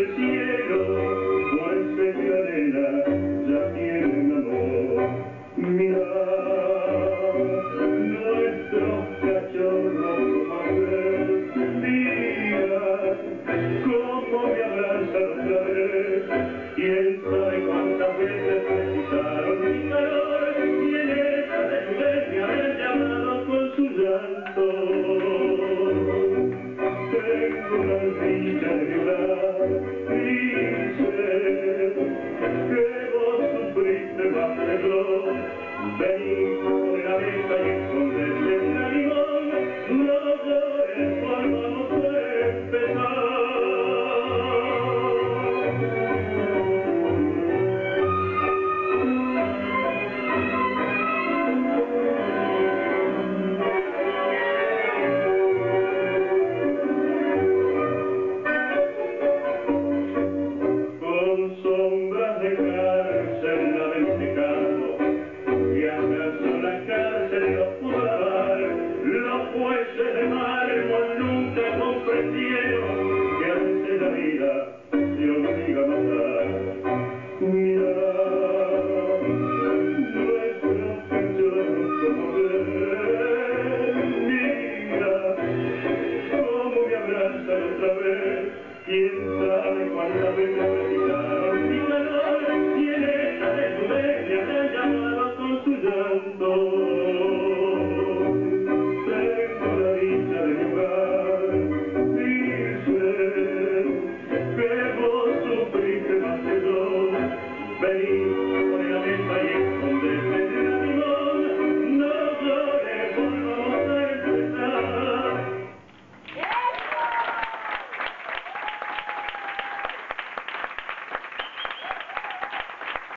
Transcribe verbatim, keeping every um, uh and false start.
el cielo, pues mi arena ya tiene amor. Mira, nuestros cachorros como ayer, mira cómo me abrazan otra vez. Quién sabe cuántas veces precisaron mi calor, y en esa desnudez me habrán llamado con su llanto. Tengo la dicha de vibrar y sé que vos sufriste más que yo. Vení sobre la mesa y escondete un limón, no llores, volvamos a empezar. Con sombras de cárcel la ven secando, y acaso la cárcel no pudo lavar. Los jueces de mármol nunca comprendieron que a veces la vida te obliga a matar. Mira, nuestros cachorros como ayer, mira cómo me abrazan otra vez. Quién sabe cuántas veces